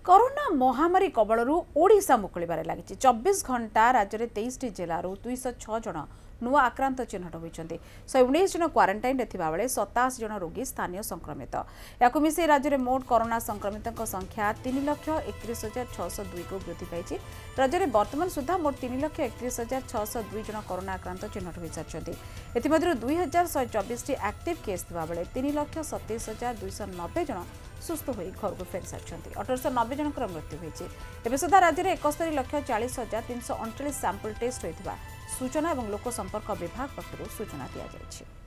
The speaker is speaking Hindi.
कोरोना महामारी कबलू ओडिशा मुकुलिबारे लगी 24 घंटा राज्य में 23 जिलूर 206 जन नुआ आक्रांत चिन्हट होती 119 जन क्वारंटाइन बेले 27 जन रोगी स्थानीय संक्रमित या मिसे राज्य में मोट कोरोना संक्रमितों संख्या 3,31,602 को वृद्धि पाई। राज्य में वर्तमान सुधा मोट 3,31,602 जन कोरोना आक्रांत चिन्हट हो सारी। एमध्य 2,124 एक्टिव केस बेले 3,27,290 जन सुस्थ हो घर को फेरी सारी। 1,890 जन मृत्यु होती। एवं सुधा राज्य में 71,40,339 सैंपल टेस्ट होता सूचना और लोक संपर्क विभाग पक्षर सूचना दी जाएगी।